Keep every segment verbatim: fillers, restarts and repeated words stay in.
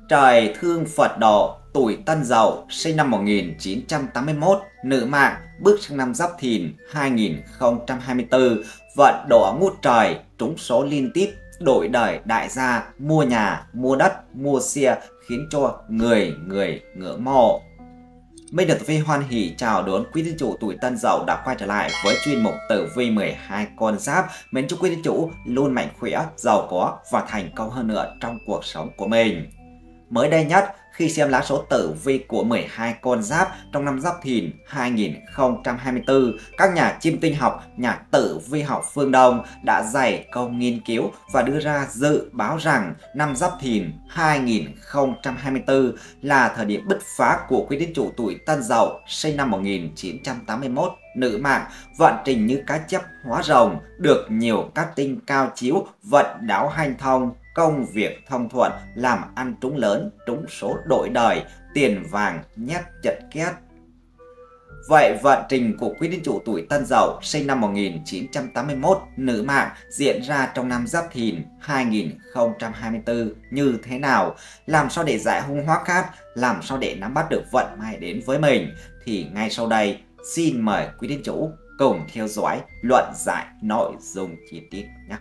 Trời thương Phật độ, tuổi Tân Dậu, sinh năm một nghìn chín trăm tám mươi mốt, nữ mạng, bước sang năm Giáp Thìn hai nghìn không trăm hai mươi tư, vận đổ ngút trời, trúng số liên tiếp, đổi đời đại gia, mua nhà, mua đất, mua xe, khiến cho người người ngưỡng mộ. Minh Được Tử Vi hoan hỉ chào đón quý thiên chủ tuổi Tân Dậu đã quay trở lại với chuyên mục Tử Vi mười hai con giáp. Mến chúc quý thiên chủ luôn mạnh khỏe, giàu có và thành công hơn nữa trong cuộc sống của mình. Mới đây nhất, khi xem lá số tử vi của mười hai con giáp trong năm Giáp Thìn hai nghìn không trăm hai mươi tư, các nhà chiêm tinh học, nhà tử vi học phương Đông đã dày công nghiên cứu và đưa ra dự báo rằng năm Giáp Thìn hai nghìn không trăm hai mươi tư là thời điểm bứt phá của quý thiên chủ tuổi Tân Dậu, sinh năm một nghìn chín trăm tám mươi mốt, nữ mạng, vận trình như cá chép hóa rồng, được nhiều các tinh cao chiếu, vận đáo hanh thông, công việc thông thuận, làm ăn trúng lớn, trúng số đổi đời, tiền vàng nhét chật két. Vậy vận trình của quý thiên chủ tuổi Tân Dậu sinh năm một nghìn chín trăm tám mươi mốt, nữ mạng diễn ra trong năm Giáp Thìn hai nghìn không trăm hai mươi tư như thế nào? Làm sao để giải hung hóa cát? Làm sao để nắm bắt được vận may đến với mình? Thì ngay sau đây, xin mời quý thiên chủ cùng theo dõi luận giải nội dung chi tiết nhé.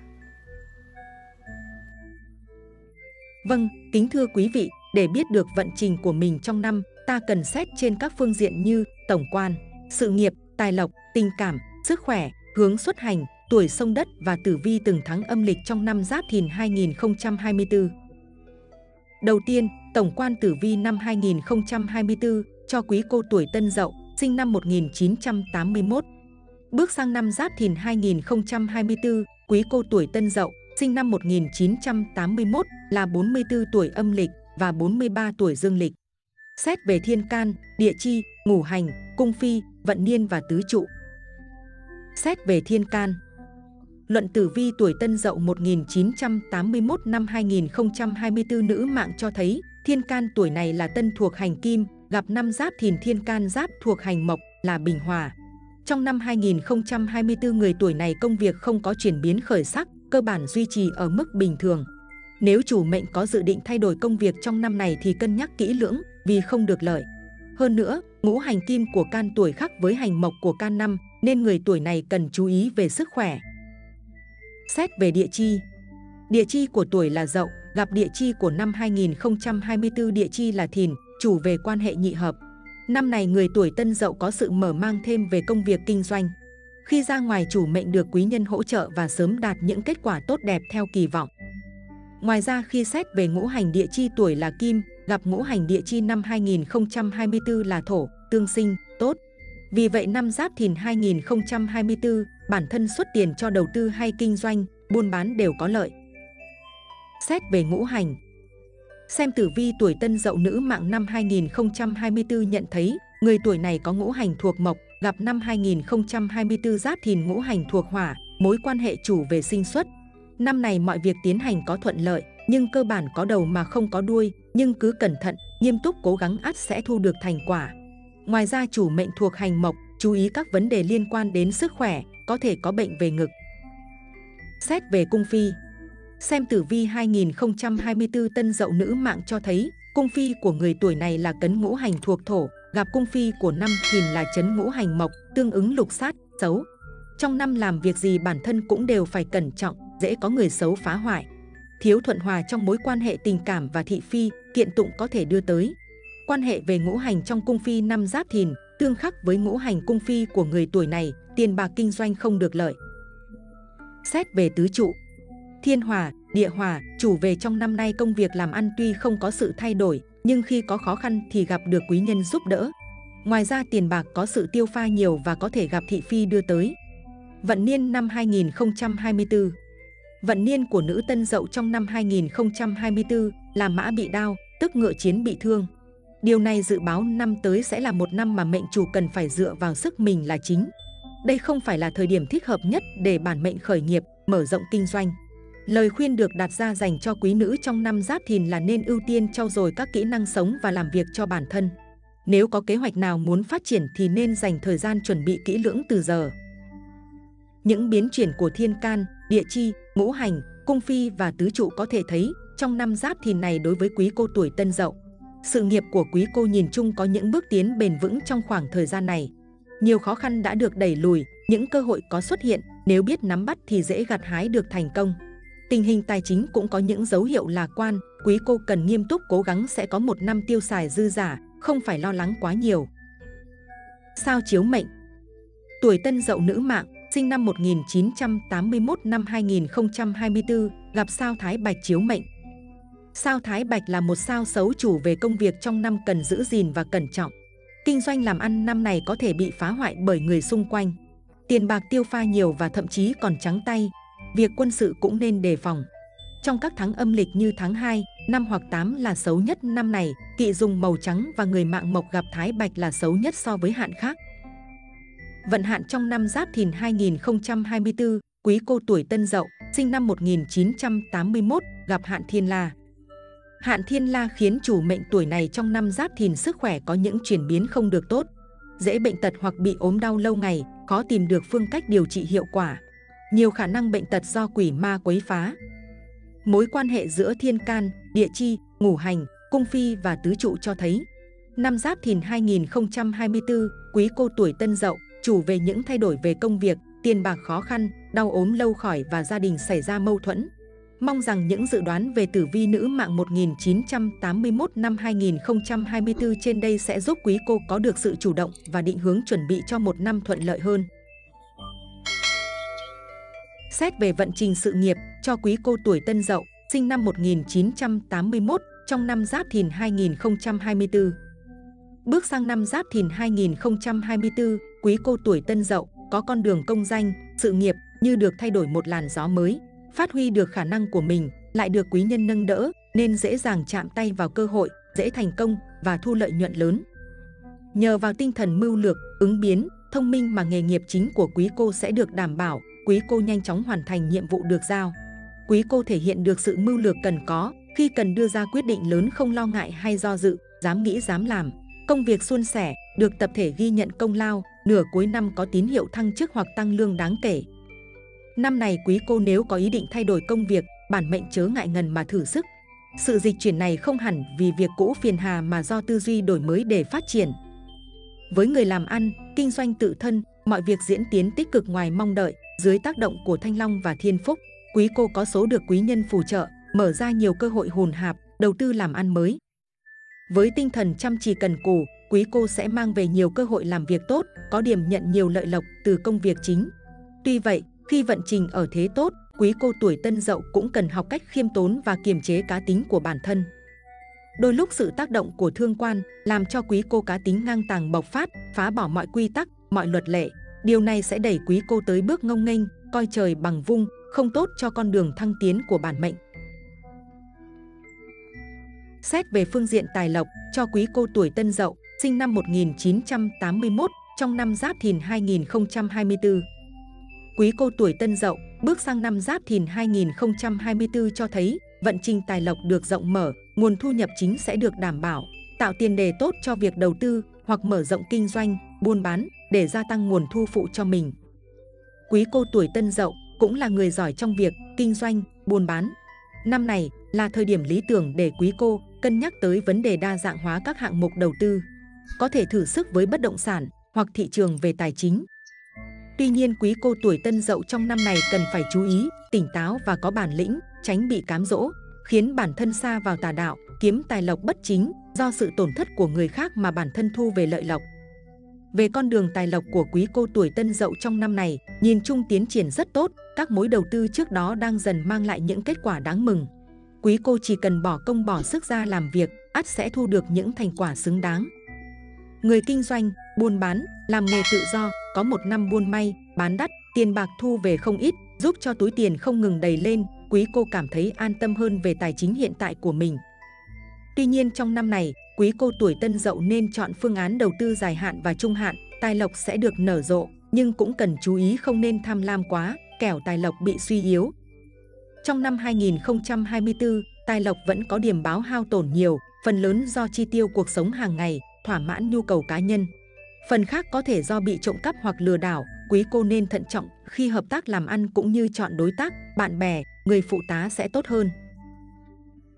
Vâng, kính thưa quý vị, để biết được vận trình của mình trong năm, ta cần xét trên các phương diện như tổng quan, sự nghiệp, tài lộc, tình cảm, sức khỏe, hướng xuất hành, tuổi xông đất và tử vi từng tháng âm lịch trong năm Giáp Thìn hai nghìn không trăm hai mươi tư. Đầu tiên, tổng quan tử vi năm hai nghìn không trăm hai mươi tư cho quý cô tuổi Tân Dậu, sinh năm một nghìn chín trăm tám mươi mốt. Bước sang năm Giáp Thìn hai nghìn không trăm hai mươi tư, quý cô tuổi Tân Dậu, sinh năm một nghìn chín trăm tám mươi mốt là bốn mươi tư tuổi âm lịch và bốn mươi ba tuổi dương lịch. Xét về thiên can, địa chi, ngũ hành, cung phi, vận niên và tứ trụ. Xét về thiên can, luận tử vi tuổi Tân Dậu một nghìn chín trăm tám mươi mốt năm hai nghìn không trăm hai mươi tư nữ mạng cho thấy thiên can tuổi này là tân thuộc hành kim, gặp năm Giáp Thìn thiên can giáp thuộc hành mộc là bình hòa. Trong năm hai nghìn không trăm hai mươi tư, người tuổi này công việc không có chuyển biến khởi sắc, cơ bản duy trì ở mức bình thường. Nếu chủ mệnh có dự định thay đổi công việc trong năm này thì cân nhắc kỹ lưỡng vì không được lợi. Hơn nữa, ngũ hành kim của can tuổi khác với hành mộc của can năm nên người tuổi này cần chú ý về sức khỏe. Xét về địa chi, địa chi của tuổi là Dậu, gặp địa chi của năm hai nghìn không trăm hai mươi tư, địa chi là Thìn, chủ về quan hệ nhị hợp. Năm này người tuổi Tân Dậu có sự mở mang thêm về công việc kinh doanh. Khi ra ngoài, chủ mệnh được quý nhân hỗ trợ và sớm đạt những kết quả tốt đẹp theo kỳ vọng. Ngoài ra, khi xét về ngũ hành địa chi tuổi là Kim, gặp ngũ hành địa chi năm hai nghìn không trăm hai mươi tư là Thổ, tương sinh, tốt. Vì vậy năm Giáp Thìn hai nghìn không trăm hai mươi tư, bản thân xuất tiền cho đầu tư hay kinh doanh, buôn bán đều có lợi. Xét về ngũ hành, xem tử vi tuổi Tân Dậu nữ mạng năm hai nghìn không trăm hai mươi tư nhận thấy người tuổi này có ngũ hành thuộc mộc, gặp năm hai nghìn không trăm hai mươi tư Giáp Thìn ngũ hành thuộc hỏa, mối quan hệ chủ về sinh xuất. Năm này mọi việc tiến hành có thuận lợi, nhưng cơ bản có đầu mà không có đuôi, nhưng cứ cẩn thận, nghiêm túc cố gắng ắt sẽ thu được thành quả. Ngoài ra, chủ mệnh thuộc hành mộc, chú ý các vấn đề liên quan đến sức khỏe, có thể có bệnh về ngực. Xét về cung phi, xem tử vi hai nghìn không trăm hai mươi tư Tân Dậu nữ mạng cho thấy cung phi của người tuổi này là cấn ngũ hành thuộc thổ, gặp cung phi của năm Thìn là chấn ngũ hành mộc, tương ứng lục sát, xấu. Trong năm làm việc gì bản thân cũng đều phải cẩn trọng, dễ có người xấu phá hoại. Thiếu thuận hòa trong mối quan hệ tình cảm và thị phi, kiện tụng có thể đưa tới. Quan hệ về ngũ hành trong cung phi năm Giáp Thìn tương khắc với ngũ hành cung phi của người tuổi này, tiền bạc kinh doanh không được lợi. Xét về tứ trụ, thiên hòa, địa hòa, chủ về trong năm nay công việc làm ăn tuy không có sự thay đổi, nhưng khi có khó khăn thì gặp được quý nhân giúp đỡ. Ngoài ra, tiền bạc có sự tiêu pha nhiều và có thể gặp thị phi đưa tới. Vận niên năm hai nghìn không trăm hai mươi tư, vận niên của nữ Tân Dậu trong năm hai nghìn không trăm hai mươi tư là mã bị đao, tức ngựa chiến bị thương. Điều này dự báo năm tới sẽ là một năm mà mệnh chủ cần phải dựa vào sức mình là chính. Đây không phải là thời điểm thích hợp nhất để bản mệnh khởi nghiệp, mở rộng kinh doanh. Lời khuyên được đặt ra dành cho quý nữ trong năm Giáp Thìn là nên ưu tiên trau dồi các kỹ năng sống và làm việc cho bản thân. Nếu có kế hoạch nào muốn phát triển thì nên dành thời gian chuẩn bị kỹ lưỡng từ giờ. Những biến chuyển của thiên can, địa chi, ngũ hành, cung phi và tứ trụ có thể thấy trong năm Giáp Thìn này đối với quý cô tuổi Tân Dậu. Sự nghiệp của quý cô nhìn chung có những bước tiến bền vững trong khoảng thời gian này. Nhiều khó khăn đã được đẩy lùi, những cơ hội có xuất hiện, nếu biết nắm bắt thì dễ gặt hái được thành công. Tình hình tài chính cũng có những dấu hiệu lạc quan, quý cô cần nghiêm túc cố gắng sẽ có một năm tiêu xài dư dả, không phải lo lắng quá nhiều. Sao chiếu mệnh. Tuổi Tân Dậu nữ mạng, sinh năm một nghìn chín trăm tám mươi mốt năm hai nghìn không trăm hai mươi tư, gặp sao Thái Bạch chiếu mệnh. Sao Thái Bạch là một sao xấu chủ về công việc trong năm cần giữ gìn và cẩn trọng. Kinh doanh làm ăn năm này có thể bị phá hoại bởi người xung quanh. Tiền bạc tiêu pha nhiều và thậm chí còn trắng tay. Việc quân sự cũng nên đề phòng. Trong các tháng âm lịch như tháng hai, năm hoặc tám là xấu nhất năm này, kỵ dùng màu trắng và người mạng mộc gặp Thái Bạch là xấu nhất so với hạn khác. Vận hạn trong năm Giáp Thìn hai nghìn không trăm hai mươi tư, quý cô tuổi Tân Dậu, sinh năm một nghìn chín trăm tám mươi mốt, gặp hạn Thiên La. Hạn Thiên La khiến chủ mệnh tuổi này trong năm Giáp Thìn sức khỏe có những chuyển biến không được tốt. Dễ bệnh tật hoặc bị ốm đau lâu ngày, khó tìm được phương cách điều trị hiệu quả. Nhiều khả năng bệnh tật do quỷ ma quấy phá. Mối quan hệ giữa thiên can, địa chi, ngũ hành, cung phi và tứ trụ cho thấy năm Giáp Thìn hai nghìn không trăm hai mươi tư, quý cô tuổi Tân Dậu, chủ về những thay đổi về công việc, tiền bạc khó khăn, đau ốm lâu khỏi và gia đình xảy ra mâu thuẫn. Mong rằng những dự đoán về tử vi nữ mạng một nghìn chín trăm tám mươi mốt năm hai nghìn không trăm hai mươi tư trên đây sẽ giúp quý cô có được sự chủ động và định hướng chuẩn bị cho một năm thuận lợi hơn. Xét về vận trình sự nghiệp cho quý cô tuổi Tân Dậu, sinh năm một nghìn chín trăm tám mươi mốt, trong năm Giáp Thìn hai nghìn không trăm hai mươi tư. Bước sang năm Giáp Thìn hai nghìn không trăm hai mươi tư, quý cô tuổi Tân Dậu có con đường công danh, sự nghiệp như được thay đổi một làn gió mới, phát huy được khả năng của mình, lại được quý nhân nâng đỡ nên dễ dàng chạm tay vào cơ hội, dễ thành công và thu lợi nhuận lớn. Nhờ vào tinh thần mưu lược, ứng biến, thông minh mà nghề nghiệp chính của quý cô sẽ được đảm bảo, quý cô nhanh chóng hoàn thành nhiệm vụ được giao. Quý cô thể hiện được sự mưu lược cần có, khi cần đưa ra quyết định lớn không lo ngại hay do dự, dám nghĩ dám làm. Công việc suôn sẻ, được tập thể ghi nhận công lao, nửa cuối năm có tín hiệu thăng chức hoặc tăng lương đáng kể. Năm này quý cô nếu có ý định thay đổi công việc, bản mệnh chớ ngại ngần mà thử sức. Sự dịch chuyển này không hẳn vì việc cũ phiền hà mà do tư duy đổi mới để phát triển. Với người làm ăn, kinh doanh tự thân, mọi việc diễn tiến tích cực ngoài mong đợi, dưới tác động của Thanh Long và Thiên Phúc, quý cô có số được quý nhân phù trợ, mở ra nhiều cơ hội hồn hạp, đầu tư làm ăn mới. Với tinh thần chăm chỉ cần cù, quý cô sẽ mang về nhiều cơ hội làm việc tốt, có điểm nhận nhiều lợi lộc từ công việc chính. Tuy vậy, khi vận trình ở thế tốt, quý cô tuổi Tân Dậu cũng cần học cách khiêm tốn và kiềm chế cá tính của bản thân. Đôi lúc sự tác động của thương quan làm cho quý cô cá tính ngang tàng bộc phát, phá bỏ mọi quy tắc, mọi luật lệ. Điều này sẽ đẩy quý cô tới bước ngông nghênh, coi trời bằng vung, không tốt cho con đường thăng tiến của bản mệnh. Xét về phương diện tài lộc cho quý cô tuổi Tân Dậu, sinh năm một nghìn chín trăm tám mươi mốt, trong năm Giáp Thìn hai nghìn không trăm hai mươi tư. Quý cô tuổi Tân Dậu bước sang năm Giáp Thìn hai nghìn không trăm hai mươi tư cho thấy vận trình tài lộc được rộng mở, nguồn thu nhập chính sẽ được đảm bảo, tạo tiền đề tốt cho việc đầu tư hoặc mở rộng kinh doanh, buôn bán để gia tăng nguồn thu phụ cho mình. Quý cô tuổi Tân Dậu cũng là người giỏi trong việc kinh doanh, buôn bán. Năm này là thời điểm lý tưởng để quý cô cân nhắc tới vấn đề đa dạng hóa các hạng mục đầu tư, có thể thử sức với bất động sản hoặc thị trường về tài chính. Tuy nhiên quý cô tuổi Tân Dậu trong năm này cần phải chú ý, tỉnh táo và có bản lĩnh, tránh bị cám dỗ, khiến bản thân sa vào tà đạo, kiếm tài lộc bất chính do sự tổn thất của người khác mà bản thân thu về lợi lộc. Về con đường tài lộc của quý cô tuổi Tân Dậu trong năm này, nhìn chung tiến triển rất tốt, các mối đầu tư trước đó đang dần mang lại những kết quả đáng mừng. Quý cô chỉ cần bỏ công bỏ sức ra làm việc, ắt sẽ thu được những thành quả xứng đáng. Người kinh doanh, buôn bán, làm nghề tự do, có một năm buôn may, bán đắt, tiền bạc thu về không ít, giúp cho túi tiền không ngừng đầy lên, quý cô cảm thấy an tâm hơn về tài chính hiện tại của mình. Tuy nhiên trong năm này, quý cô tuổi Tân Dậu nên chọn phương án đầu tư dài hạn và trung hạn, tài lộc sẽ được nở rộ, nhưng cũng cần chú ý không nên tham lam quá, kẻo tài lộc bị suy yếu. Trong năm hai nghìn không trăm hai mươi tư, tài lộc vẫn có điểm báo hao tổn nhiều, phần lớn do chi tiêu cuộc sống hàng ngày, thỏa mãn nhu cầu cá nhân. Phần khác có thể do bị trộm cắp hoặc lừa đảo, quý cô nên thận trọng khi hợp tác làm ăn cũng như chọn đối tác, bạn bè, người phụ tá sẽ tốt hơn.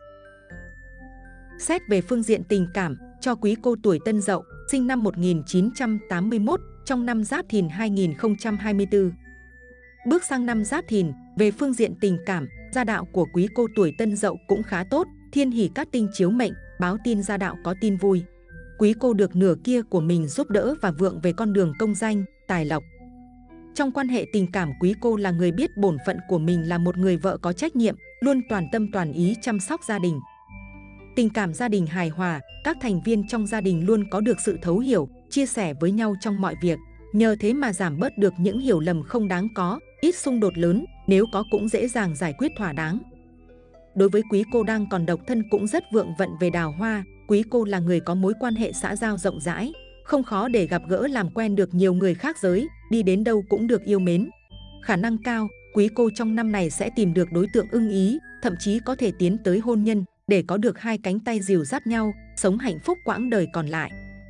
Xét về phương diện tình cảm, cho quý cô tuổi Tân Dậu, sinh năm một nghìn chín trăm tám mươi mốt, trong năm Giáp Thìn hai nghìn không trăm hai mươi tư. Bước sang năm Giáp Thìn, về phương diện tình cảm, gia đạo của quý cô tuổi Tân Dậu cũng khá tốt, thiên hỷ cát tinh chiếu mệnh, báo tin gia đạo có tin vui. Quý cô được nửa kia của mình giúp đỡ và vượng về con đường công danh, tài lộc. Trong quan hệ tình cảm, quý cô là người biết bổn phận của mình là một người vợ có trách nhiệm, luôn toàn tâm toàn ý chăm sóc gia đình. Tình cảm gia đình hài hòa, các thành viên trong gia đình luôn có được sự thấu hiểu, chia sẻ với nhau trong mọi việc. Nhờ thế mà giảm bớt được những hiểu lầm không đáng có, ít xung đột lớn, nếu có cũng dễ dàng giải quyết thỏa đáng. Đối với quý cô đang còn độc thân cũng rất vượng vận về đào hoa, quý cô là người có mối quan hệ xã giao rộng rãi, không khó để gặp gỡ làm quen được nhiều người khác giới, đi đến đâu cũng được yêu mến. Khả năng cao, quý cô trong năm này sẽ tìm được đối tượng ưng ý, thậm chí có thể tiến tới hôn nhân, để có được hai cánh tay dìu dắt nhau, sống hạnh phúc quãng đời còn lại.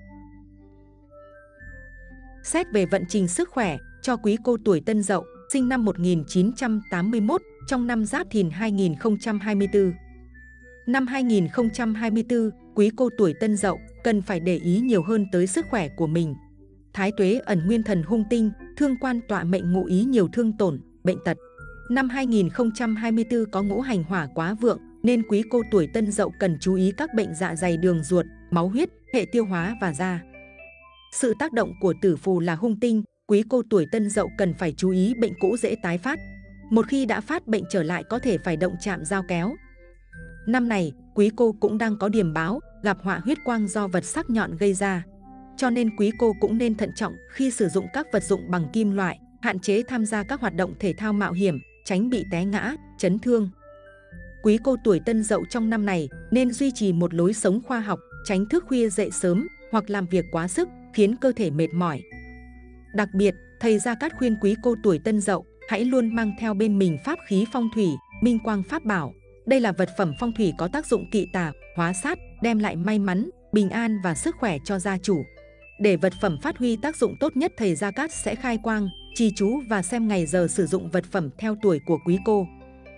Xét về vận trình sức khỏe, cho quý cô tuổi Tân Dậu, sinh năm một nghìn chín trăm tám mươi mốt, trong năm Giáp Thìn hai nghìn không trăm hai mươi tư. Năm hai nghìn không trăm hai mươi tư, quý cô tuổi Tân Dậu cần phải để ý nhiều hơn tới sức khỏe của mình. Thái tuế ẩn nguyên thần hung tinh, thương quan tọa mệnh ngụ ý nhiều thương tổn, bệnh tật. Năm hai nghìn không trăm hai mươi tư có ngũ hành hỏa quá vượng, nên quý cô tuổi Tân Dậu cần chú ý các bệnh dạ dày, đường ruột, máu huyết, hệ tiêu hóa và da. Sự tác động của tử phù là hung tinh, quý cô tuổi Tân Dậu cần phải chú ý bệnh cũ dễ tái phát. Một khi đã phát bệnh trở lại có thể phải động chạm dao kéo. Năm này, quý cô cũng đang có điểm báo, gặp họa huyết quang do vật sắc nhọn gây ra. Cho nên quý cô cũng nên thận trọng khi sử dụng các vật dụng bằng kim loại, hạn chế tham gia các hoạt động thể thao mạo hiểm, tránh bị té ngã, chấn thương. Quý cô tuổi Tân Dậu trong năm này nên duy trì một lối sống khoa học, tránh thức khuya dậy sớm hoặc làm việc quá sức, khiến cơ thể mệt mỏi. Đặc biệt, thầy Gia Cát khuyên quý cô tuổi Tân Dậu hãy luôn mang theo bên mình pháp khí phong thủy, minh quang pháp bảo. Đây là vật phẩm phong thủy có tác dụng kỵ tà, hóa sát, đem lại may mắn, bình an và sức khỏe cho gia chủ. Để vật phẩm phát huy tác dụng tốt nhất, thầy Gia Cát sẽ khai quang, trì chú và xem ngày giờ sử dụng vật phẩm theo tuổi của quý cô.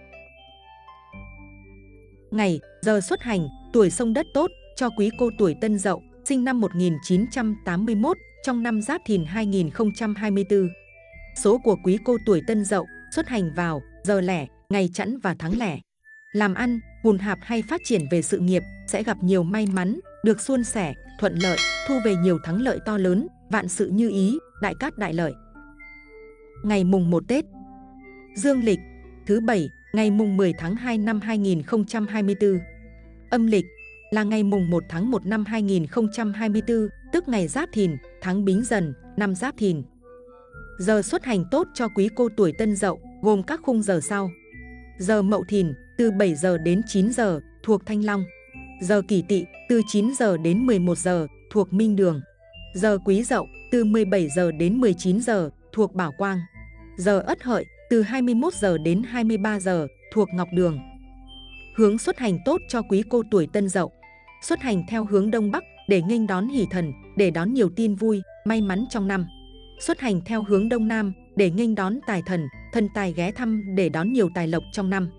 Ngày, giờ xuất hành, tuổi xông đất tốt cho quý cô tuổi Tân Dậu, sinh năm một nghìn chín trăm tám mươi mốt, trong năm Giáp Thìn hai nghìn không trăm hai mươi tư. Số của quý cô tuổi Tân Dậu xuất hành vào giờ lẻ, ngày chẵn và tháng lẻ. Làm ăn, hùn hạp hay phát triển về sự nghiệp sẽ gặp nhiều may mắn, được suôn sẻ, thuận lợi, thu về nhiều thắng lợi to lớn, vạn sự như ý, đại cát đại lợi. Ngày mùng một Tết Dương lịch thứ bảy, ngày mùng mười tháng hai năm hai nghìn không trăm hai mươi tư. Âm lịch là ngày mùng một tháng một năm hai nghìn không trăm hai mươi tư, tức ngày Giáp Thìn, tháng Bính Dần, năm Giáp Thìn. Giờ xuất hành tốt cho quý cô tuổi Tân Dậu gồm các khung giờ sau. Giờ Mậu Thìn từ bảy giờ đến chín giờ thuộc Thanh Long. Giờ Kỷ Tỵ từ chín giờ đến mười một giờ thuộc Minh Đường. Giờ Quý Dậu từ mười bảy giờ đến mười chín giờ thuộc Bảo Quang. Giờ Ất Hợi từ hai mươi mốt giờ đến hai mươi ba giờ thuộc Ngọc Đường. Hướng xuất hành tốt cho quý cô tuổi Tân Dậu: xuất hành theo hướng Đông Bắc để nghênh đón hỷ thần, để đón nhiều tin vui, may mắn trong năm. Xuất hành theo hướng Đông Nam để nghênh đón tài thần, thần tài ghé thăm để đón nhiều tài lộc trong năm.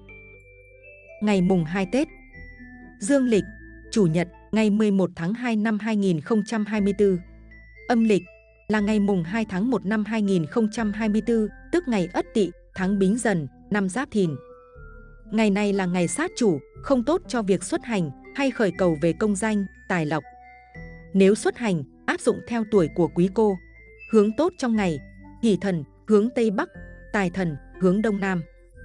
Ngày mùng hai Tết Dương lịch Chủ nhật, ngày mười một tháng hai năm hai nghìn không trăm hai mươi tư. Âm lịch là ngày mùng hai tháng một năm hai nghìn không trăm hai mươi tư, tức ngày Ất Tỵ, tháng Bính Dần, năm Giáp Thìn. Ngày này là ngày sát chủ, không tốt cho việc xuất hành hay khởi cầu về công danh, tài lộc. Nếu xuất hành, áp dụng theo tuổi của quý cô. Hướng tốt trong ngày: hỷ thần hướng Tây Bắc, tài thần hướng Đông Nam.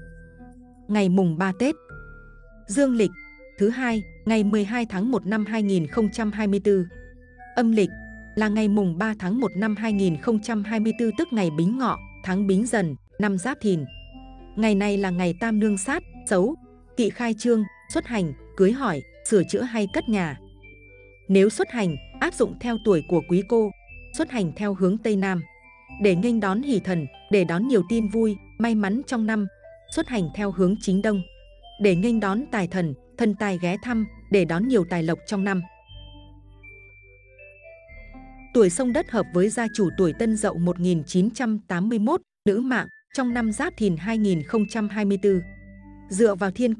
Ngày mùng ba Tết Dương lịch thứ hai, ngày mười hai tháng một năm hai nghìn không trăm hai mươi tư. Âm lịch là ngày mùng ba tháng một năm hai nghìn không trăm hai mươi tư, tức ngày Bính Ngọ, tháng Bính Dần, năm Giáp Thìn. Ngày này là ngày tam nương sát, xấu, kỵ khai trương, xuất hành, cưới hỏi, sửa chữa hay cất nhà. Nếu xuất hành, áp dụng theo tuổi của quý cô. Xuất hành theo hướng Tây Nam để nghênh đón hỷ thần, để đón nhiều tin vui, may mắn trong năm. Xuất hành theo hướng chính Đông để nghênh đón tài thần, thần tài ghé thăm, để đón nhiều tài lộc trong năm. Tuổi xông đất hợp với gia chủ tuổi Tân Dậu một nghìn chín trăm tám mươi mốt, nữ mạng, trong năm Giáp Thìn hai nghìn không trăm hai mươi tư. Dựa vào thiên can,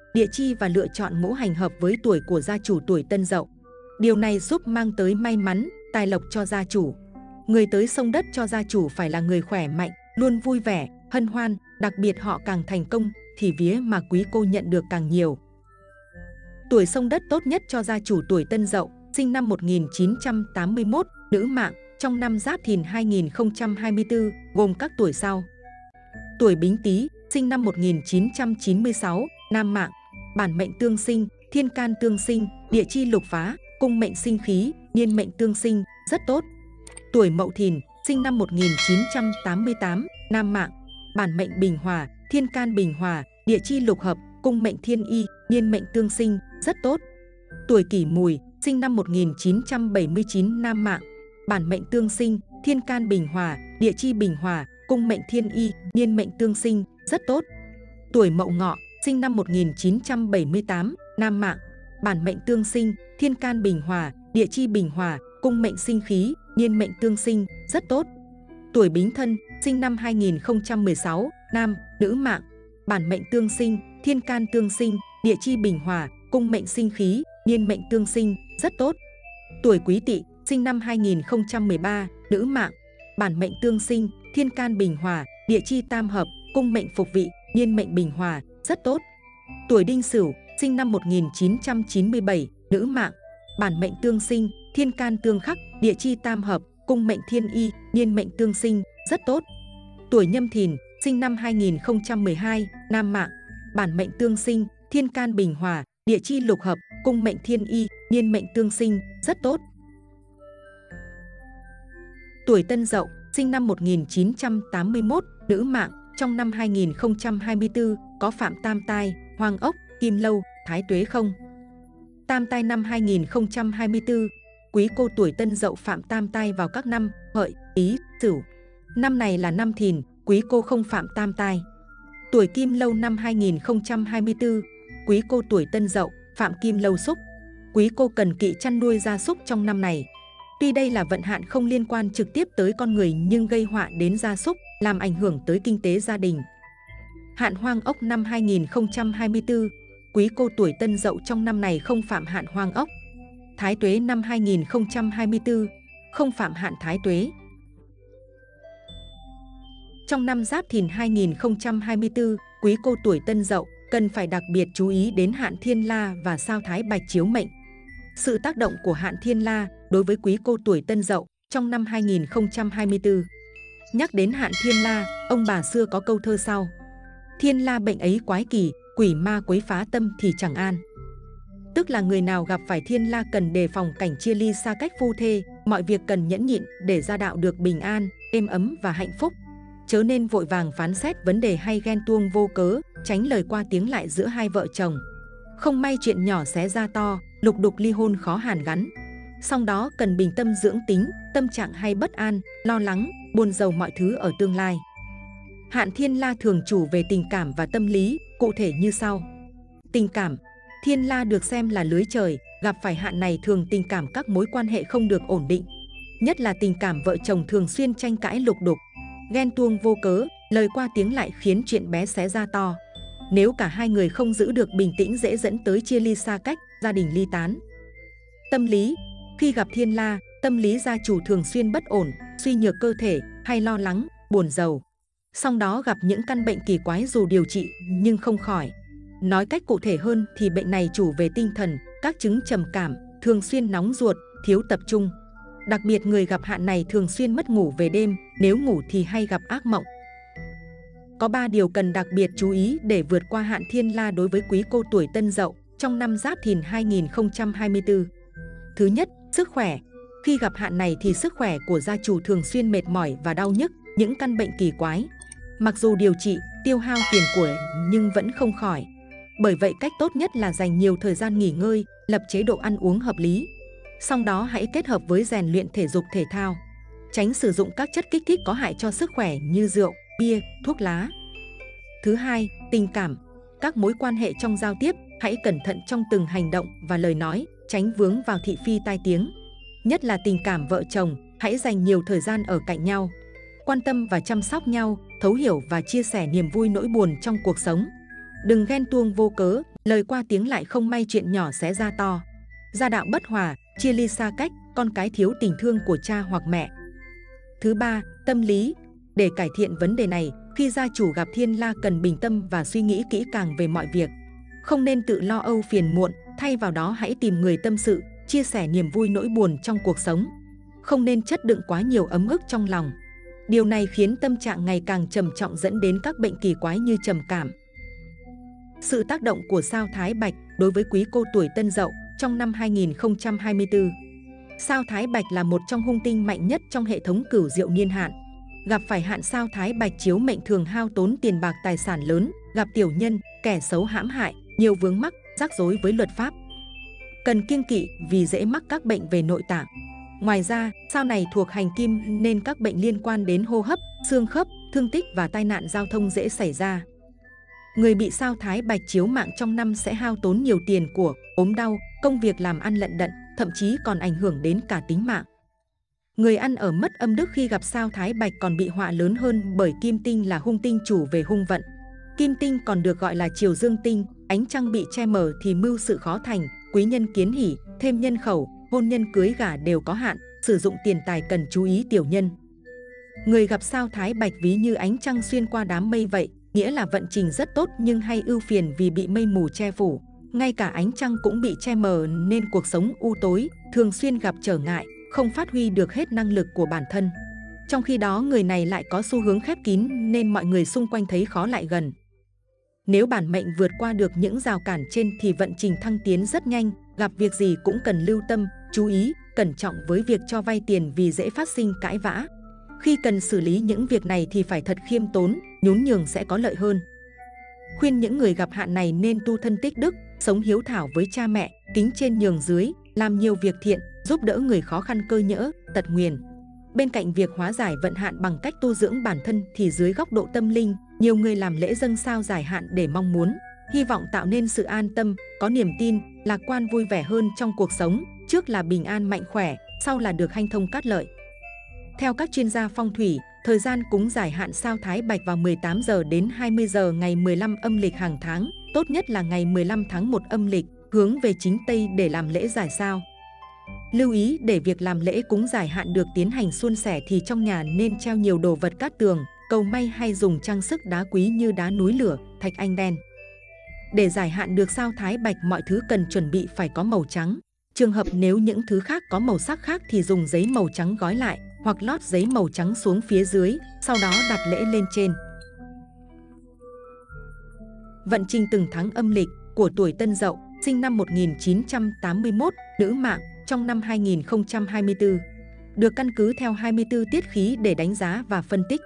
địa chi và lựa chọn ngũ hành hợp với tuổi của gia chủ tuổi Tân Dậu. Điều này giúp mang tới may mắn, tài lộc cho gia chủ. Người tới sông đất cho gia chủ phải là người khỏe mạnh, luôn vui vẻ, hân hoan, đặc biệt họ càng thành công thì vía mà quý cô nhận được càng nhiều. Tuổi sông đất tốt nhất cho gia chủ tuổi Tân Dậu, sinh năm một nghìn chín trăm tám mươi mốt, nữ mạng, trong năm Giáp Thìn hai nghìn không trăm hai mươi tư, gồm các tuổi sau. Tuổi Bính Tý, sinh năm một nghìn chín trăm chín mươi sáu, nam mạng, bản mệnh tương sinh, thiên can tương sinh, địa chi lục phá, cung mệnh sinh khí, niên mệnh tương sinh, rất tốt. Tuổi Mậu Thìn, sinh năm một nghìn chín trăm tám mươi tám, nam mạng, bản mệnh bình hòa, thiên can bình hòa, địa chi lục hợp, cung mệnh thiên y, niên mệnh tương sinh, rất tốt. Tuổi Kỷ Mùi, sinh năm một nghìn chín trăm bảy mươi chín, nam mạng, bản mệnh tương sinh, thiên can bình hòa, địa chi bình hòa, cung mệnh thiên y, niên mệnh tương sinh, rất tốt. Tuổi Mậu Ngọ, sinh năm một nghìn chín trăm bảy mươi tám, nam mạng, bản mệnh tương sinh, thiên can bình hòa, địa chi bình hòa, cung mệnh sinh khí, niên mệnh tương sinh, rất tốt. Tuổi Bính Thân, sinh năm hai nghìn không trăm mười sáu, nam, nữ mạng, bản mệnh tương sinh, thiên can tương sinh, địa chi bình hòa, cung mệnh sinh khí, niên mệnh tương sinh, rất tốt. Tuổi Quý Tỵ, sinh năm hai nghìn không trăm mười ba, nữ mạng, bản mệnh tương sinh, thiên can bình hòa, địa chi tam hợp, cung mệnh phục vị, niên mệnh bình hòa, rất tốt. Tuổi Đinh Sửu, sinh năm một nghìn chín trăm chín mươi bảy, nữ mạng, bản mệnh tương sinh, thiên can tương khắc, địa chi tam hợp, cung mệnh thiên y, niên mệnh tương sinh, rất tốt. Tuổi Nhâm Thìn, sinh năm hai nghìn không trăm mười hai, nam mạng, bản mệnh tương sinh, thiên can bình hòa, địa chi lục hợp, cung mệnh thiên y, niên mệnh tương sinh, rất tốt. Tuổi Tân Dậu, sinh năm một nghìn chín trăm tám mươi mốt, nữ mạng, trong năm hai nghìn không trăm hai mươi tư, có phạm tam tai, hoàng ốc, kim lâu, thái tuế không? Tam tai năm hai nghìn không trăm hai mươi tư, quý cô tuổi Tân Dậu phạm tam tai vào các năm Hợi, Ý, Sửu. Năm này là năm Thìn, quý cô không phạm tam tai. Tuổi Kim Lâu năm hai nghìn không trăm hai mươi tư, quý cô tuổi Tân Dậu phạm kim lâu súc. Quý cô cần kỵ chăn nuôi gia súc trong năm này. Tuy đây là vận hạn không liên quan trực tiếp tới con người nhưng gây họa đến gia súc, làm ảnh hưởng tới kinh tế gia đình. Hạn hoang ốc năm hai nghìn không trăm hai mươi tư, quý cô tuổi Tân Dậu trong năm này không phạm hạn hoang ốc. Thái tuế năm hai nghìn không trăm hai mươi tư, không phạm hạn thái tuế. Trong năm Giáp Thìn hai nghìn không trăm hai mươi tư, quý cô tuổi Tân Dậu cần phải đặc biệt chú ý đến hạn Thiên La và sao Thái Bạch chiếu mệnh. Sự tác động của hạn Thiên La đối với quý cô tuổi Tân Dậu trong năm hai nghìn không trăm hai mươi tư. Nhắc đến hạn Thiên La, ông bà xưa có câu thơ sau: Thiên La bệnh ấy quái kỳ, quỷ ma quấy phá tâm thì chẳng an. Tức là người nào gặp phải Thiên La cần đề phòng cảnh chia ly xa cách phu thê, mọi việc cần nhẫn nhịn để gia đạo được bình an, êm ấm và hạnh phúc. Chớ nên vội vàng phán xét vấn đề hay ghen tuông vô cớ, tránh lời qua tiếng lại giữa hai vợ chồng. Không may chuyện nhỏ xé ra to, lục đục ly hôn khó hàn gắn. Song đó cần bình tâm dưỡng tính, tâm trạng hay bất an, lo lắng, buồn rầu mọi thứ ở tương lai. Hạn Thiên La thường chủ về tình cảm và tâm lý, cụ thể như sau. Tình cảm, Thiên La được xem là lưới trời, gặp phải hạn này thường tình cảm các mối quan hệ không được ổn định. Nhất là tình cảm vợ chồng thường xuyên tranh cãi lục đục, ghen tuông vô cớ, lời qua tiếng lại khiến chuyện bé xé ra to. Nếu cả hai người không giữ được bình tĩnh dễ dẫn tới chia ly xa cách, gia đình ly tán. Tâm lý, khi gặp Thiên La, tâm lý gia chủ thường xuyên bất ổn, suy nhược cơ thể, hay lo lắng, buồn rầu. Song đó gặp những căn bệnh kỳ quái dù điều trị nhưng không khỏi. Nói cách cụ thể hơn thì bệnh này chủ về tinh thần, các chứng trầm cảm, thường xuyên nóng ruột, thiếu tập trung. Đặc biệt người gặp hạn này thường xuyên mất ngủ về đêm, nếu ngủ thì hay gặp ác mộng. Có ba điều cần đặc biệt chú ý để vượt qua hạn Thiên La đối với quý cô tuổi Tân Dậu trong năm Giáp Thìn hai nghìn không trăm hai mươi tư. Thứ nhất, sức khỏe. Khi gặp hạn này thì sức khỏe của gia chủ thường xuyên mệt mỏi và đau nhức, những căn bệnh kỳ quái. Mặc dù điều trị, tiêu hao tiền của nhưng vẫn không khỏi. Bởi vậy cách tốt nhất là dành nhiều thời gian nghỉ ngơi, lập chế độ ăn uống hợp lý. Sau đó hãy kết hợp với rèn luyện thể dục thể thao. Tránh sử dụng các chất kích thích có hại cho sức khỏe như rượu, bia, thuốc lá. Thứ hai, tình cảm. Các mối quan hệ trong giao tiếp, hãy cẩn thận trong từng hành động và lời nói, tránh vướng vào thị phi tai tiếng. Nhất là tình cảm vợ chồng, hãy dành nhiều thời gian ở cạnh nhau. Quan tâm và chăm sóc nhau, thấu hiểu và chia sẻ niềm vui nỗi buồn trong cuộc sống. Đừng ghen tuông vô cớ lời qua tiếng lại không may chuyện nhỏ xé ra to. Gia đạo bất hòa, chia ly xa cách, con cái thiếu tình thương của cha hoặc mẹ. Thứ ba, tâm lý. Để cải thiện vấn đề này, khi gia chủ gặp thiên la cần bình tâm và suy nghĩ kỹ càng về mọi việc. Không nên tự lo âu phiền muộn, thay vào đó hãy tìm người tâm sự, chia sẻ niềm vui nỗi buồn trong cuộc sống. Không nên chất đựng quá nhiều ấm ức trong lòng. Điều này khiến tâm trạng ngày càng trầm trọng dẫn đến các bệnh kỳ quái như trầm cảm. Sự tác động của sao Thái Bạch đối với quý cô tuổi Tân Dậu trong năm hai nghìn không trăm hai mươi tư. Sao Thái Bạch là một trong hung tinh mạnh nhất trong hệ thống cửu diệu niên hạn. Gặp phải hạn sao Thái Bạch chiếu mệnh thường hao tốn tiền bạc tài sản lớn, gặp tiểu nhân, kẻ xấu hãm hại, nhiều vướng mắc, rắc rối với luật pháp. Cần kiêng kỵ vì dễ mắc các bệnh về nội tạng. Ngoài ra, sao này thuộc hành kim nên các bệnh liên quan đến hô hấp, xương khớp, thương tích và tai nạn giao thông dễ xảy ra. Người bị sao Thái Bạch chiếu mạng trong năm sẽ hao tốn nhiều tiền của, ốm đau, công việc làm ăn lận đận, thậm chí còn ảnh hưởng đến cả tính mạng. Người ăn ở mất âm đức khi gặp sao Thái Bạch còn bị họa lớn hơn bởi kim tinh là hung tinh chủ về hung vận. Kim tinh còn được gọi là triều dương tinh, ánh trăng bị che mờ thì mưu sự khó thành, quý nhân kiến hỷ, thêm nhân khẩu, hôn nhân cưới gả đều có hạn, sử dụng tiền tài cần chú ý tiểu nhân. Người gặp sao Thái Bạch ví như ánh trăng xuyên qua đám mây vậy, nghĩa là vận trình rất tốt nhưng hay ưu phiền vì bị mây mù che phủ. Ngay cả ánh trăng cũng bị che mờ nên cuộc sống u tối, thường xuyên gặp trở ngại, không phát huy được hết năng lực của bản thân. Trong khi đó người này lại có xu hướng khép kín nên mọi người xung quanh thấy khó lại gần. Nếu bản mệnh vượt qua được những rào cản trên thì vận trình thăng tiến rất nhanh, gặp việc gì cũng cần lưu tâm, chú ý, cẩn trọng với việc cho vay tiền vì dễ phát sinh cãi vã. Khi cần xử lý những việc này thì phải thật khiêm tốn, nhún nhường sẽ có lợi hơn. Khuyên những người gặp hạn này nên tu thân tích đức, sống hiếu thảo với cha mẹ, kính trên nhường dưới, làm nhiều việc thiện, giúp đỡ người khó khăn cơ nhỡ, tật nguyền. Bên cạnh việc hóa giải vận hạn bằng cách tu dưỡng bản thân thì dưới góc độ tâm linh, nhiều người làm lễ dâng sao giải hạn để mong muốn, hy vọng tạo nên sự an tâm, có niềm tin, lạc quan vui vẻ hơn trong cuộc sống, trước là bình an mạnh khỏe, sau là được hanh thông cát lợi. Theo các chuyên gia phong thủy, thời gian cúng giải hạn sao Thái Bạch vào mười tám giờ đến hai mươi giờ ngày mười lăm âm lịch hàng tháng, tốt nhất là ngày mười lăm tháng một âm lịch, hướng về chính Tây để làm lễ giải sao. Lưu ý để việc làm lễ cúng giải hạn được tiến hành suôn sẻ thì trong nhà nên treo nhiều đồ vật cát tường, cầu may hay dùng trang sức đá quý như đá núi lửa, thạch anh đen. Để giải hạn được sao Thái Bạch mọi thứ cần chuẩn bị phải có màu trắng. Trường hợp nếu những thứ khác có màu sắc khác thì dùng giấy màu trắng gói lại hoặc lót giấy màu trắng xuống phía dưới, sau đó đặt lễ lên trên. Vận trình từng tháng âm lịch của tuổi Tân Dậu, sinh năm một nghìn chín trăm tám mươi mốt, nữ mạng, trong năm hai nghìn không trăm hai mươi tư, được căn cứ theo hai mươi tư tiết khí để đánh giá và phân tích.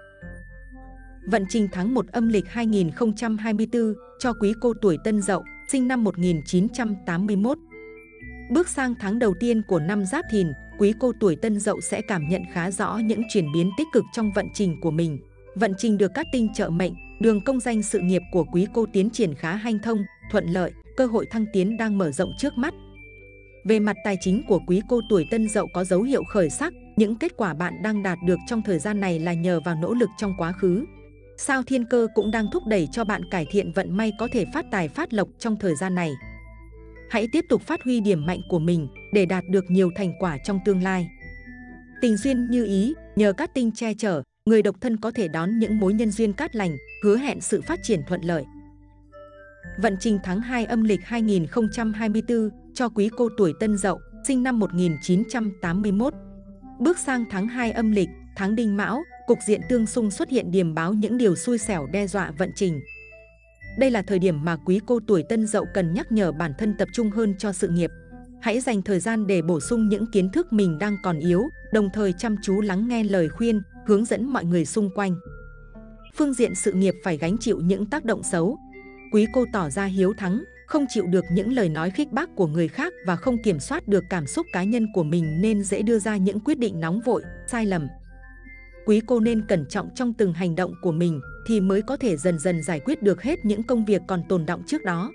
Vận trình tháng một âm lịch hai nghìn không trăm hai mươi tư cho quý cô tuổi Tân Dậu, sinh năm một nghìn chín trăm tám mươi mốt. Bước sang tháng đầu tiên của năm Giáp Thìn, quý cô tuổi Tân Dậu sẽ cảm nhận khá rõ những chuyển biến tích cực trong vận trình của mình. Vận trình được các tinh trợ mệnh, đường công danh sự nghiệp của quý cô tiến triển khá hanh thông, thuận lợi, cơ hội thăng tiến đang mở rộng trước mắt. Về mặt tài chính của quý cô tuổi Tân Dậu có dấu hiệu khởi sắc, những kết quả bạn đang đạt được trong thời gian này là nhờ vào nỗ lực trong quá khứ. Sao Thiên Cơ cũng đang thúc đẩy cho bạn cải thiện vận may có thể phát tài phát lộc trong thời gian này. Hãy tiếp tục phát huy điểm mạnh của mình để đạt được nhiều thành quả trong tương lai. Tình duyên như ý, nhờ các tinh che chở, người độc thân có thể đón những mối nhân duyên cát lành, hứa hẹn sự phát triển thuận lợi. Vận trình tháng hai âm lịch hai nghìn không trăm hai mươi tư cho quý cô tuổi Tân Dậu, sinh năm một nghìn chín trăm tám mươi mốt. Bước sang tháng hai âm lịch, tháng Đinh Mão, cục diện tương xung xuất hiện điềm báo những điều xui xẻo đe dọa vận trình. Đây là thời điểm mà quý cô tuổi Tân Dậu cần nhắc nhở bản thân tập trung hơn cho sự nghiệp. Hãy dành thời gian để bổ sung những kiến thức mình đang còn yếu, đồng thời chăm chú lắng nghe lời khuyên, hướng dẫn mọi người xung quanh. Phương diện sự nghiệp phải gánh chịu những tác động xấu. Quý cô tỏ ra hiếu thắng, không chịu được những lời nói khích bác của người khác và không kiểm soát được cảm xúc cá nhân của mình nên dễ đưa ra những quyết định nóng vội, sai lầm. Quý cô nên cẩn trọng trong từng hành động của mình thì mới có thể dần dần giải quyết được hết những công việc còn tồn đọng trước đó.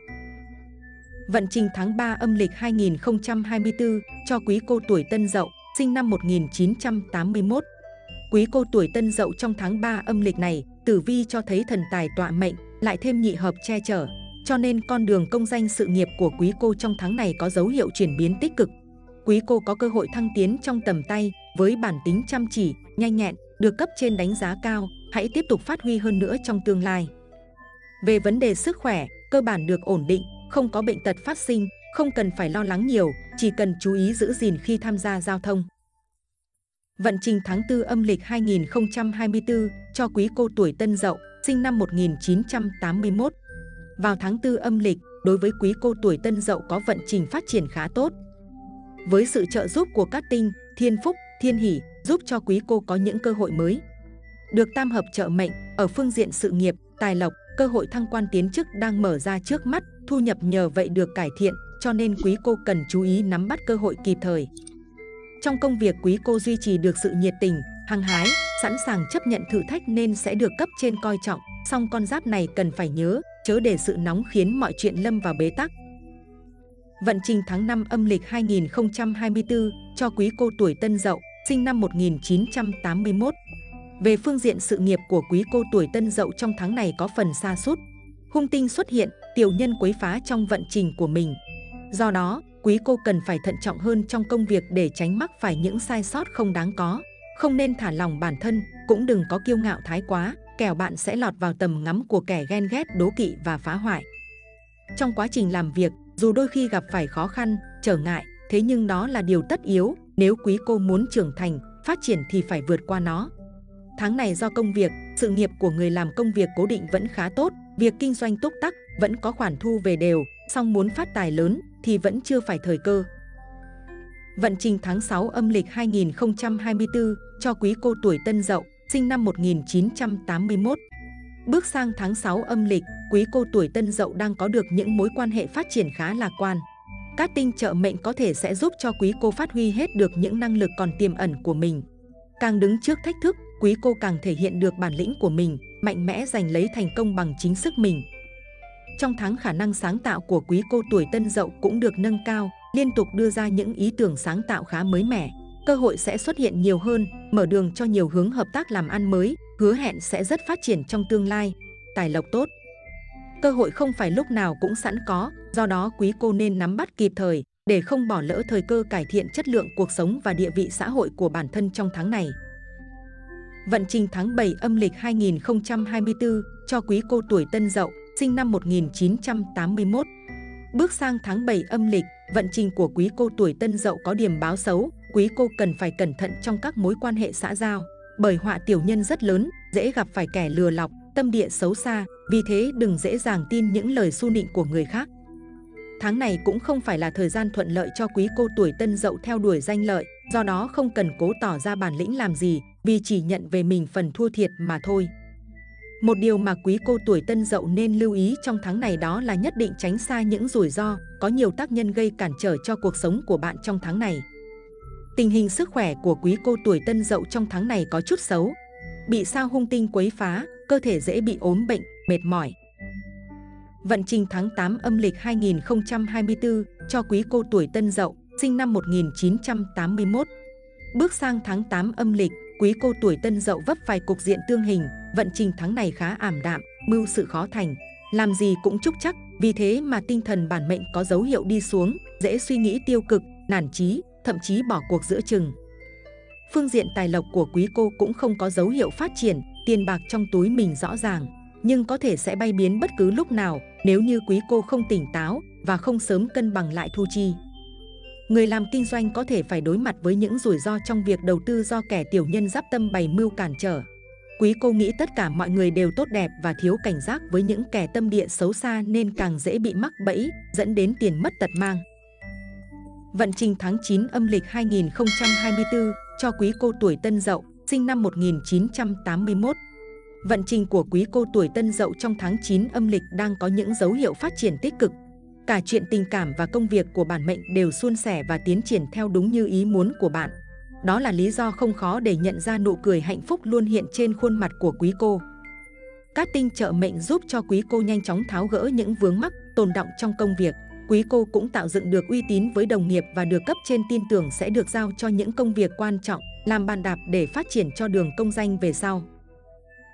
Vận trình tháng ba âm lịch hai nghìn không trăm hai mươi tư cho quý cô tuổi Tân Dậu, sinh năm một nghìn chín trăm tám mươi mốt. Quý cô tuổi Tân Dậu trong tháng ba âm lịch này, tử vi cho thấy thần tài tọa mệnh, lại thêm nhị hợp che chở. cho nên con đường công danh sự nghiệp của quý cô trong tháng này có dấu hiệu chuyển biến tích cực. Quý cô có cơ hội thăng tiến trong tầm tay, với bản tính chăm chỉ, nhanh nhẹn, được cấp trên đánh giá cao, hãy tiếp tục phát huy hơn nữa trong tương lai. Về vấn đề sức khỏe, cơ bản được ổn định, không có bệnh tật phát sinh, không cần phải lo lắng nhiều, chỉ cần chú ý giữ gìn khi tham gia giao thông. Vận trình tháng tư âm lịch hai nghìn không trăm hai mươi tư cho quý cô tuổi Tân Dậu, sinh năm một nghìn chín trăm tám mươi mốt. Vào tháng tư âm lịch, đối với quý cô tuổi Tân Dậu có vận trình phát triển khá tốt. Với sự trợ giúp của các tinh, thiên phúc, thiên hỷ, giúp cho quý cô có những cơ hội mới. Được tam hợp trợ mệnh, ở phương diện sự nghiệp, tài lộc, cơ hội thăng quan tiến chức đang mở ra trước mắt, thu nhập nhờ vậy được cải thiện, cho nên quý cô cần chú ý nắm bắt cơ hội kịp thời. Trong công việc quý cô duy trì được sự nhiệt tình, hăng hái, sẵn sàng chấp nhận thử thách nên sẽ được cấp trên coi trọng, song con giáp này cần phải nhớ, chớ để sự nóng khiến mọi chuyện lâm vào bế tắc. Vận trình tháng năm âm lịch hai nghìn không trăm hai mươi tư cho quý cô tuổi Tân Dậu, sinh năm một nghìn chín trăm tám mươi mốt. Về phương diện sự nghiệp của quý cô tuổi Tân Dậu trong tháng này có phần sa sút. Hung tinh xuất hiện, tiểu nhân quấy phá trong vận trình của mình. Do đó, quý cô cần phải thận trọng hơn trong công việc để tránh mắc phải những sai sót không đáng có. Không nên thả lỏng bản thân, cũng đừng có kiêu ngạo thái quá, kẻo bạn sẽ lọt vào tầm ngắm của kẻ ghen ghét, đố kỵ và phá hoại. Trong quá trình làm việc, dù đôi khi gặp phải khó khăn, trở ngại, thế nhưng đó là điều tất yếu. Nếu quý cô muốn trưởng thành, phát triển thì phải vượt qua nó. Tháng này do công việc, sự nghiệp của người làm công việc cố định vẫn khá tốt, việc kinh doanh túc tắc, vẫn có khoản thu về đều, song muốn phát tài lớn thì vẫn chưa phải thời cơ. Vận trình tháng sáu âm lịch hai nghìn không trăm hai mươi tư cho quý cô tuổi Tân Dậu, sinh năm một nghìn chín trăm tám mươi mốt. Bước sang tháng sáu âm lịch, quý cô tuổi Tân Dậu đang có được những mối quan hệ phát triển khá lạc quan. Các tinh trợ mệnh có thể sẽ giúp cho quý cô phát huy hết được những năng lực còn tiềm ẩn của mình. Càng đứng trước thách thức, quý cô càng thể hiện được bản lĩnh của mình, mạnh mẽ giành lấy thành công bằng chính sức mình. Trong tháng khả năng sáng tạo của quý cô tuổi Tân Dậu cũng được nâng cao, liên tục đưa ra những ý tưởng sáng tạo khá mới mẻ. Cơ hội sẽ xuất hiện nhiều hơn, mở đường cho nhiều hướng hợp tác làm ăn mới, hứa hẹn sẽ rất phát triển trong tương lai. Tài lộc tốt. Cơ hội không phải lúc nào cũng sẵn có, do đó quý cô nên nắm bắt kịp thời để không bỏ lỡ thời cơ cải thiện chất lượng cuộc sống và địa vị xã hội của bản thân trong tháng này. Vận trình tháng bảy âm lịch hai nghìn không trăm hai mươi tư cho quý cô tuổi Tân Dậu, sinh năm một nghìn chín trăm tám mươi mốt. Bước sang tháng bảy âm lịch, vận trình của quý cô tuổi Tân Dậu có điểm báo xấu, quý cô cần phải cẩn thận trong các mối quan hệ xã giao, bởi họa tiểu nhân rất lớn, dễ gặp phải kẻ lừa lọc, tâm địa xấu xa, vì thế đừng dễ dàng tin những lời xu nịnh của người khác. Tháng này cũng không phải là thời gian thuận lợi cho quý cô tuổi Tân Dậu theo đuổi danh lợi, do đó không cần cố tỏ ra bản lĩnh làm gì, vì chỉ nhận về mình phần thua thiệt mà thôi. Một điều mà quý cô tuổi Tân Dậu nên lưu ý trong tháng này đó là nhất định tránh xa những rủi ro, có nhiều tác nhân gây cản trở cho cuộc sống của bạn trong tháng này. Tình hình sức khỏe của quý cô tuổi Tân Dậu trong tháng này có chút xấu. Bị sao hung tinh quấy phá, cơ thể dễ bị ốm bệnh, mệt mỏi. Vận trình tháng tám âm lịch hai nghìn không trăm hai mươi tư cho quý cô tuổi Tân Dậu, sinh năm một nghìn chín trăm tám mươi mốt. Bước sang tháng tám âm lịch, quý cô tuổi Tân Dậu vấp phải cục diện tương hình, vận trình tháng này khá ảm đạm, mưu sự khó thành, làm gì cũng trúc trắc, vì thế mà tinh thần bản mệnh có dấu hiệu đi xuống, dễ suy nghĩ tiêu cực, nản chí, thậm chí bỏ cuộc giữa chừng. Phương diện tài lộc của quý cô cũng không có dấu hiệu phát triển, tiền bạc trong túi mình rõ ràng, nhưng có thể sẽ bay biến bất cứ lúc nào nếu như quý cô không tỉnh táo và không sớm cân bằng lại thu chi. Người làm kinh doanh có thể phải đối mặt với những rủi ro trong việc đầu tư do kẻ tiểu nhân giáp tâm bày mưu cản trở. Quý cô nghĩ tất cả mọi người đều tốt đẹp và thiếu cảnh giác với những kẻ tâm địa xấu xa nên càng dễ bị mắc bẫy, dẫn đến tiền mất tật mang. Vận trình tháng chín âm lịch hai nghìn không trăm hai mươi tư cho quý cô tuổi Tân Dậu, sinh năm một nghìn chín trăm tám mươi mốt. Vận trình của quý cô tuổi Tân Dậu trong tháng chín âm lịch đang có những dấu hiệu phát triển tích cực. Cả chuyện tình cảm và công việc của bản mệnh đều suôn sẻ và tiến triển theo đúng như ý muốn của bạn. Đó là lý do không khó để nhận ra nụ cười hạnh phúc luôn hiện trên khuôn mặt của quý cô. Các tinh trợ mệnh giúp cho quý cô nhanh chóng tháo gỡ những vướng mắc, tồn đọng trong công việc. Quý cô cũng tạo dựng được uy tín với đồng nghiệp và được cấp trên tin tưởng sẽ được giao cho những công việc quan trọng, làm bàn đạp để phát triển cho đường công danh về sau.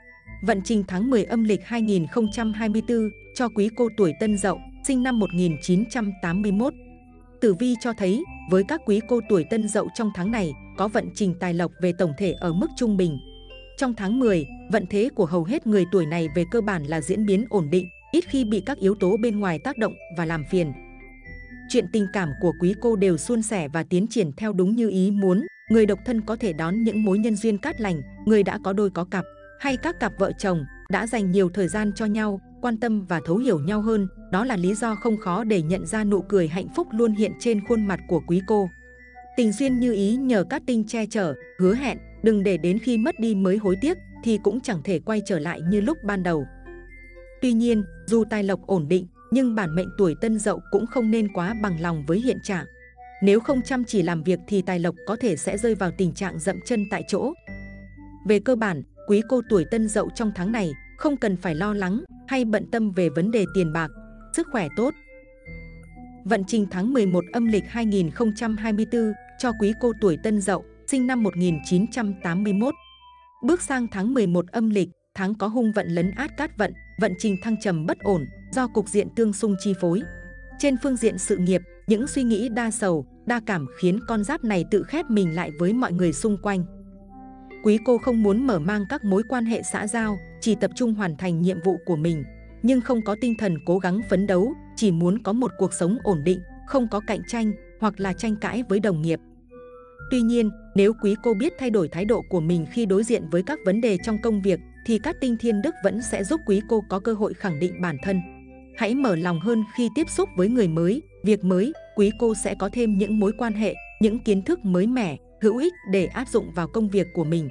Vận trình tháng mười âm lịch hai nghìn không trăm hai mươi tư cho quý cô tuổi Tân Dậu, sinh năm một nghìn chín trăm tám mươi mốt. Tử vi cho thấy, với các quý cô tuổi Tân Dậu trong tháng này, có vận trình tài lộc về tổng thể ở mức trung bình. Trong tháng mười, vận thế của hầu hết người tuổi này về cơ bản là diễn biến ổn định, ít khi bị các yếu tố bên ngoài tác động và làm phiền. Chuyện tình cảm của quý cô đều suôn sẻ và tiến triển theo đúng như ý muốn. Người độc thân có thể đón những mối nhân duyên cát lành, người đã có đôi có cặp, hay các cặp vợ chồng đã dành nhiều thời gian cho nhau, quan tâm và thấu hiểu nhau hơn. Đó là lý do không khó để nhận ra nụ cười hạnh phúc luôn hiện trên khuôn mặt của quý cô. Tình duyên như ý nhờ cát tinh che chở, hứa hẹn, đừng để đến khi mất đi mới hối tiếc thì cũng chẳng thể quay trở lại như lúc ban đầu. Tuy nhiên, dù tài lộc ổn định, nhưng bản mệnh tuổi Tân Dậu cũng không nên quá bằng lòng với hiện trạng. Nếu không chăm chỉ làm việc thì tài lộc có thể sẽ rơi vào tình trạng dậm chân tại chỗ. Về cơ bản, quý cô tuổi Tân Dậu trong tháng này không cần phải lo lắng hay bận tâm về vấn đề tiền bạc, sức khỏe tốt. Vận trình tháng mười một âm lịch hai nghìn không trăm hai mươi tư cho quý cô tuổi Tân Dậu, sinh năm một nghìn chín trăm tám mươi mốt. Bước sang tháng mười một âm lịch, tháng có hung vận lấn át cát vận, vận trình thăng trầm bất ổn do cục diện tương xung chi phối. Trên phương diện sự nghiệp, những suy nghĩ đa sầu, đa cảm khiến con giáp này tự khép mình lại với mọi người xung quanh. Quý cô không muốn mở mang các mối quan hệ xã giao, chỉ tập trung hoàn thành nhiệm vụ của mình, nhưng không có tinh thần cố gắng phấn đấu, chỉ muốn có một cuộc sống ổn định, không có cạnh tranh hoặc là tranh cãi với đồng nghiệp. Tuy nhiên, nếu quý cô biết thay đổi thái độ của mình khi đối diện với các vấn đề trong công việc, thì các tinh thiên đức vẫn sẽ giúp quý cô có cơ hội khẳng định bản thân. Hãy mở lòng hơn khi tiếp xúc với người mới, việc mới, quý cô sẽ có thêm những mối quan hệ, những kiến thức mới mẻ, hữu ích để áp dụng vào công việc của mình.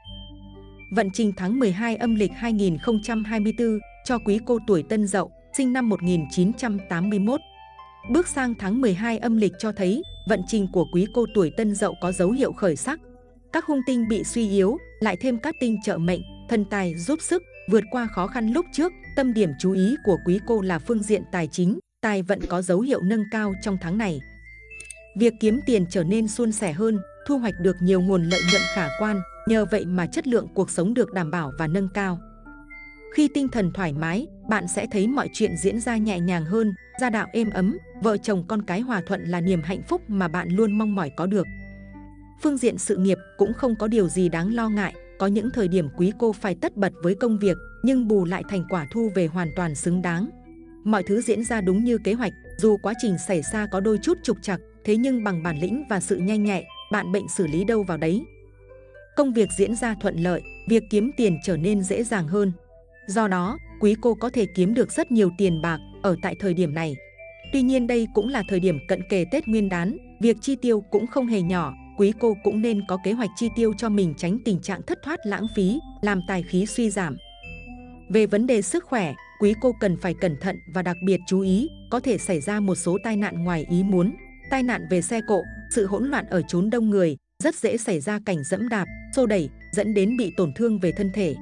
Vận trình tháng mười hai âm lịch hai nghìn không trăm hai mươi tư cho quý cô tuổi Tân Dậu, sinh năm một nghìn chín trăm tám mươi mốt. Bước sang tháng mười hai âm lịch cho thấy, vận trình của quý cô tuổi Tân Dậu có dấu hiệu khởi sắc. Các hung tinh bị suy yếu, lại thêm các tinh trợ mệnh, thần tài giúp sức, vượt qua khó khăn lúc trước. Tâm điểm chú ý của quý cô là phương diện tài chính, tài vận có dấu hiệu nâng cao trong tháng này. Việc kiếm tiền trở nên suôn sẻ hơn, thu hoạch được nhiều nguồn lợi nhuận khả quan, nhờ vậy mà chất lượng cuộc sống được đảm bảo và nâng cao. Khi tinh thần thoải mái, bạn sẽ thấy mọi chuyện diễn ra nhẹ nhàng hơn, gia đạo êm ấm, vợ chồng con cái hòa thuận là niềm hạnh phúc mà bạn luôn mong mỏi có được. Phương diện sự nghiệp cũng không có điều gì đáng lo ngại, có những thời điểm quý cô phải tất bật với công việc, nhưng bù lại thành quả thu về hoàn toàn xứng đáng. Mọi thứ diễn ra đúng như kế hoạch, dù quá trình xảy ra có đôi chút trục trặc, thế nhưng bằng bản lĩnh và sự nhanh nhạy, bạn bệnh xử lý đâu vào đấy. Công việc diễn ra thuận lợi, việc kiếm tiền trở nên dễ dàng hơn. Do đó, quý cô có thể kiếm được rất nhiều tiền bạc ở tại thời điểm này. Tuy nhiên đây cũng là thời điểm cận kề Tết Nguyên đán, việc chi tiêu cũng không hề nhỏ, quý cô cũng nên có kế hoạch chi tiêu cho mình tránh tình trạng thất thoát lãng phí, làm tài khí suy giảm. Về vấn đề sức khỏe, quý cô cần phải cẩn thận và đặc biệt chú ý, có thể xảy ra một số tai nạn ngoài ý muốn. Tai nạn về xe cộ, sự hỗn loạn ở chốn đông người, rất dễ xảy ra cảnh dẫm đạp, xô đẩy, dẫn đến bị tổn thương về thân thể.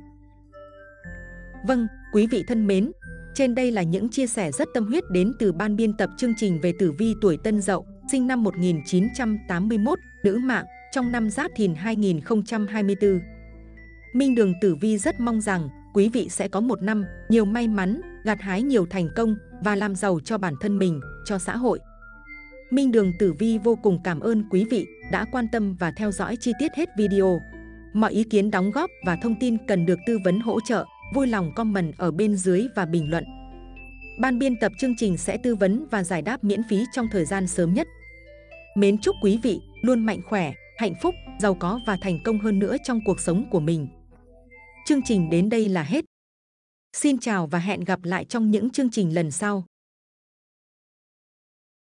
Vâng, quý vị thân mến, trên đây là những chia sẻ rất tâm huyết đến từ ban biên tập chương trình về tử vi tuổi Tân Dậu, sinh năm một nghìn chín trăm tám mươi mốt, nữ mạng, trong năm Giáp Thìn hai nghìn không trăm hai mươi tư. Minh Đường Tử Vi rất mong rằng quý vị sẽ có một năm nhiều may mắn, gặt hái nhiều thành công và làm giàu cho bản thân mình, cho xã hội. Minh Đường Tử Vi vô cùng cảm ơn quý vị đã quan tâm và theo dõi chi tiết hết video. Mọi ý kiến đóng góp và thông tin cần được tư vấn hỗ trợ, vui lòng comment ở bên dưới và bình luận. Ban biên tập chương trình sẽ tư vấn và giải đáp miễn phí trong thời gian sớm nhất. Mến chúc quý vị luôn mạnh khỏe, hạnh phúc, giàu có và thành công hơn nữa trong cuộc sống của mình. Chương trình đến đây là hết. Xin chào và hẹn gặp lại trong những chương trình lần sau.